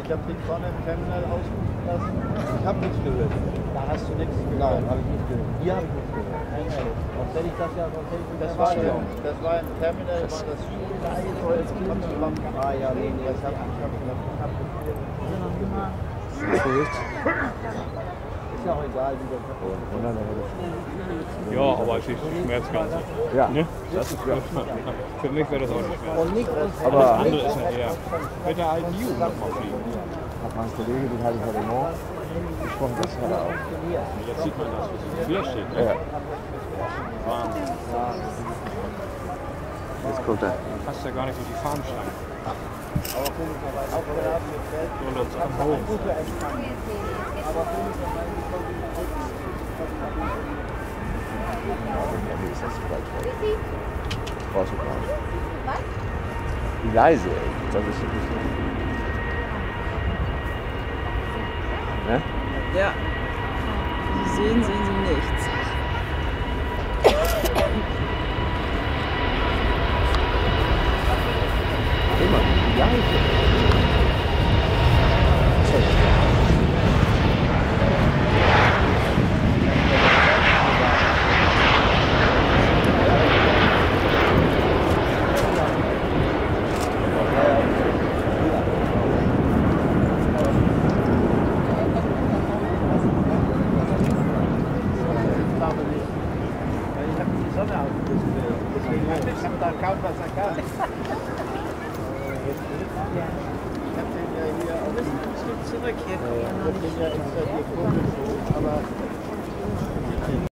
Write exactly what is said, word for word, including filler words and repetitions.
Ich habe dich vorne im Terminal ausrufen lassen. Ich habe nichts gehört. Da hast du nichts gehört? Nein, habe ich nicht gehört. Hier habe ich nichts gehört. Nein, nein. Sonst hätte ich das ja, sonst hätte ich das, das war ja, das war im Terminal, war das Ah ja, nee, nee, das habe ich hab Verrückt. Ist ja auch egal, wie der Ja, aber es ist Schmerzgrenze. Ja. Ne? Das ist für, für mich wäre das auch nicht schwer. Und nicht Aber Das andere ist ja eher mit der alten Jugend noch mal fliegen. hat mein Kollege, den hatte ich heute Morgen gesprochen, das hat er auch. Jetzt sieht man das, was hier quer steht. Ne? Ja. Wahnsinn. Jetzt kommt er. Passt ja gar nicht durch die Fahnenstange. Aber komischerweise auch der hat gefällt. So läuft es am Hof. Gute Empfang. Aber komischerweise Nee, ist das zu weit weg. Brauchst du gar nicht. Wie leise, ey. Das ist wirklich so. Ne? Ja. Sie sehen, sehen Sie nichts. Immer, wie leise. Ich habe da kaum was erkannt. Ich habe den ja hier auf Ein Stück zurück hier. Ich habe den ja extra hier vorgeschoben, aber